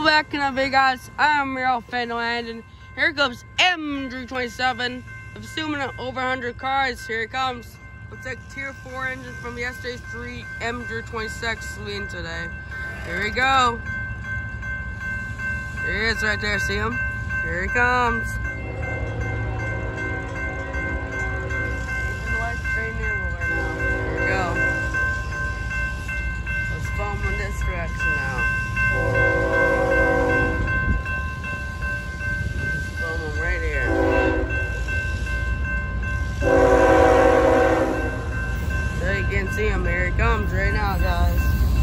back in the guys. I'm real fan of Landon. Here comes M327. Assuming over 100 cars. Here it comes. Looks like tier 4 engine from yesterday's 3 M326 leading today. Here we go. Here he is right there. See him? Here he comes. Here we go. Let's follow him in this direction now. Right here. So you can see him. Here he comes right now, guys.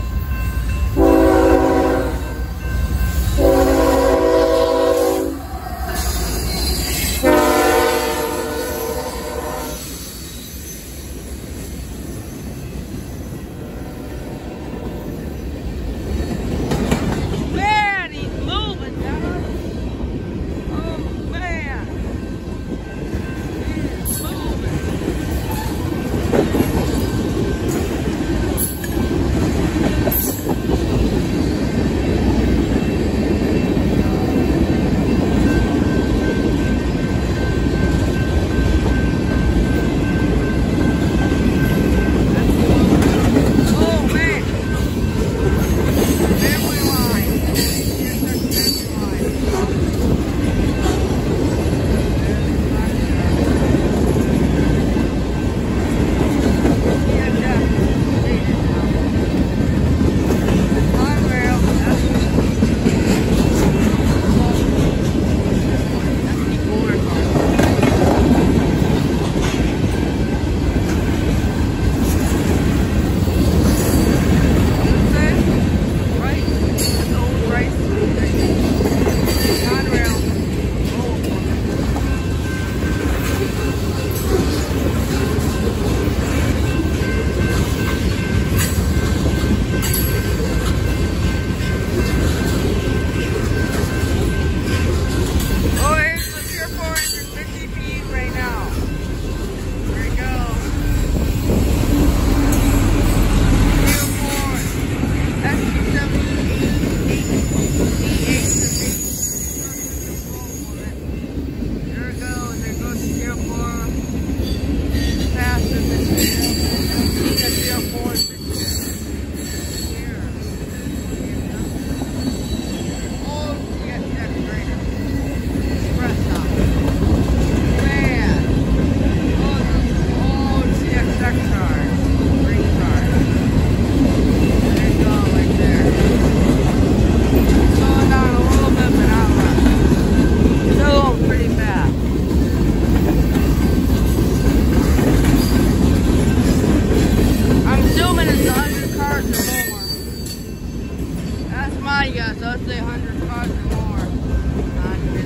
Yeah, so let's say 100 cars or more on this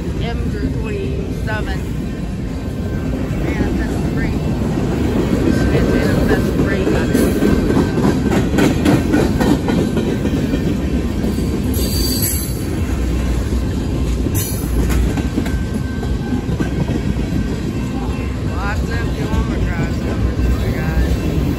M327. Man, that's great. It's the best brake on it. Lots of empty lumber drives coming through, guys.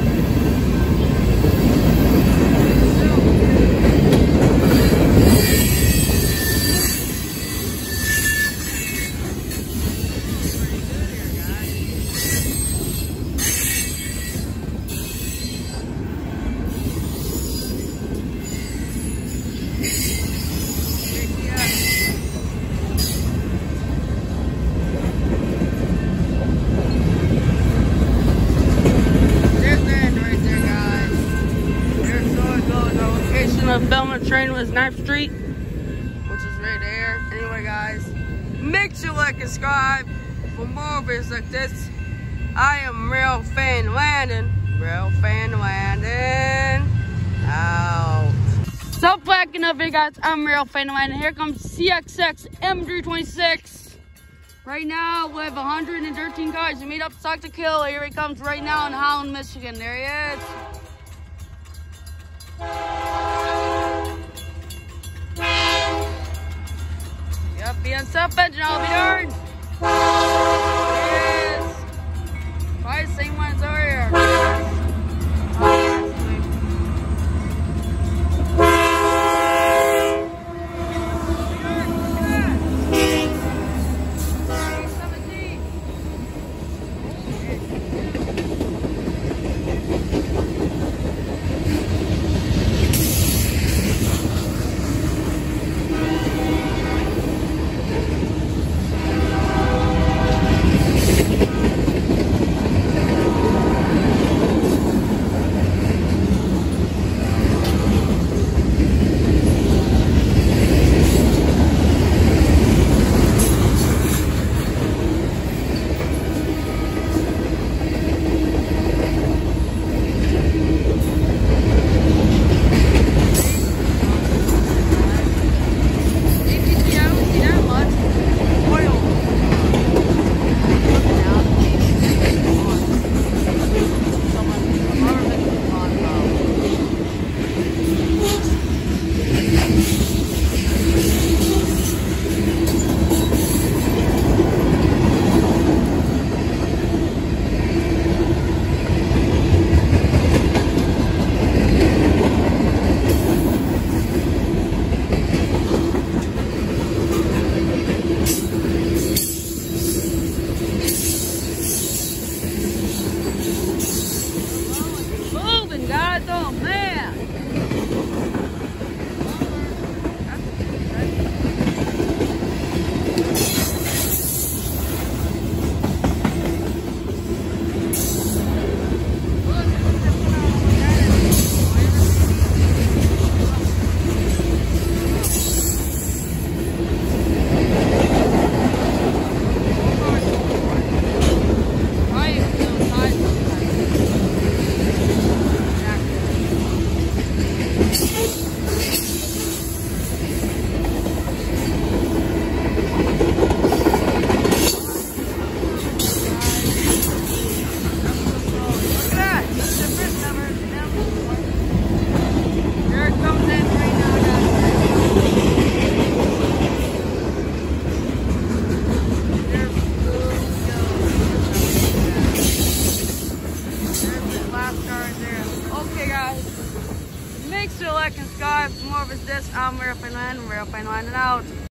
The Belmont train was 9th Street, which is right there. Anyway, guys, make sure you like and subscribe for more videos like this. I am Real Fan Landon. Real Fan Landon. Out. So back in the video, guys. I'm Real Fan Landon. Here comes CSX M326. Right now, we have 113 cars. We made up stock to kill. Here he comes right now in Holland, Michigan. There he is. Yep, BNSF engine, I'll be darned. Yes. Probably the same ones over here. Anyway, guys, make sure to like and subscribe for more of this. I'm Real Fan Landon out.